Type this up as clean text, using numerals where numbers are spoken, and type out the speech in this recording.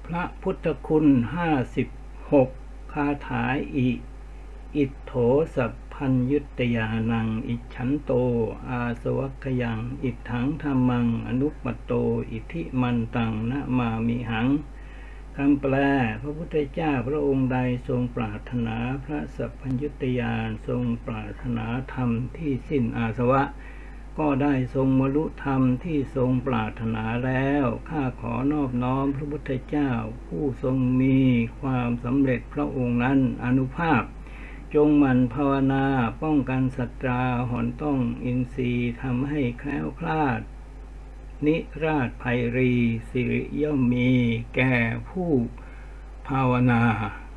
พระพุทธคุณ56คาถาอิโถสัพพัญญุตยานังอิฉันโตอาสวัคยังอิถังธัมมังอนุปปัตโตอิทิมันตังนะมามิหังคำแปลพระพุทธเจ้าพระองค์ใดทรงปรารถนาพระสัพพัญญุตญาณทรงปรารถนาธรรมที่สิ้นอาสวะก็ได้ทรงบรรลุธรรมที่ทรงปรารถนาแล้วข้าขอนอบน้อมพระพุทธเจ้าผู้ทรงมีความสำเร็จพระองค์นั้นอานุภาพจงหมั่นภาวนาป้องกันศัตราหอนต้องอินทรีย์ทำให้แคล้วคลาดนิราชภัยรีสิริย่อมมีแก่ผู้ภาวนา